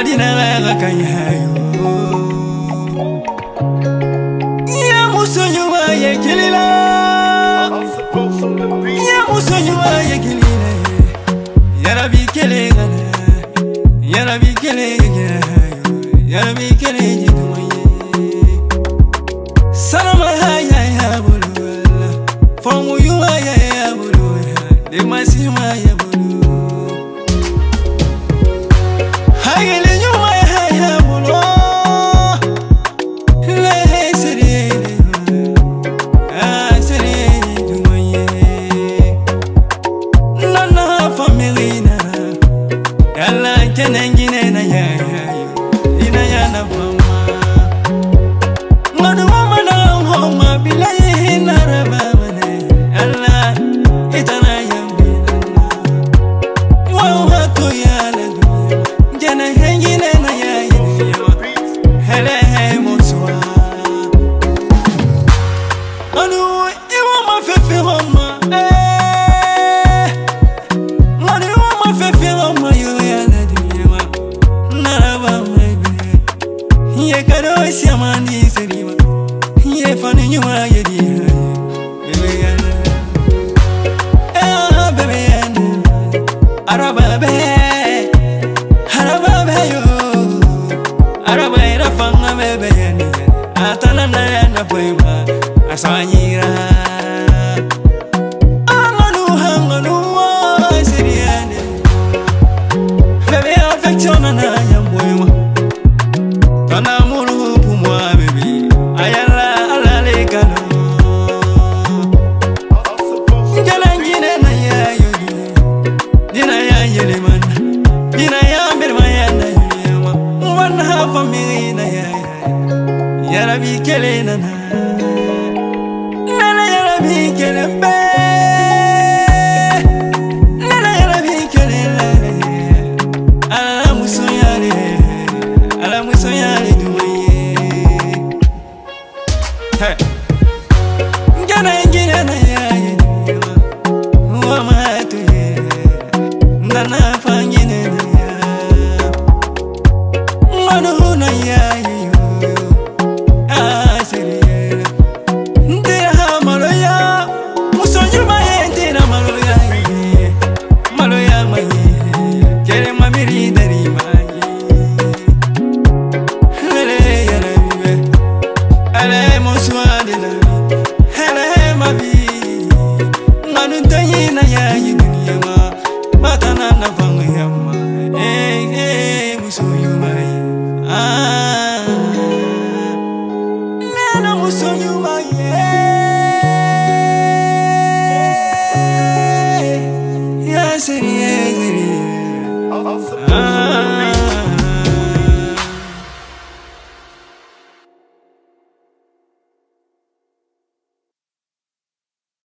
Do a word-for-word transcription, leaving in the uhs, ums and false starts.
Madina Kakayo Ya Musunyu ya Kilila Ya Musunyu ya Kilila Ya Rabbi Kelegana Ya Rabbi Kelegana Ya Rabbi Kelegana Salama ya ya bulu Fomu yu ya ya bulu De masima ya bulu Hagele yu ya ya bulu Le sere Ah sere dumaye Nana family na Yalla kenengine na ya ya Ina ya na fama Ngadu mama homa bilaye narabane Allah itana yambi Allah wa hatu ya la dunya jana hengine na ya yawa hele he mutwa anu iwa mafefe homa eh ngani wa mafefe homa yo ya la dunya wa narabane ye kado siamani serima Ye fani nyuma ye di bebe yana eh bebe yana araba be araba be yo araba ira fanga bebe yana atana na yana poima asanyira anganu hanganu siriane bebe affection na yamboima tana mulu pumwa bebe ayala Ya Rabbi kelena na, na ya Rabbi kelena.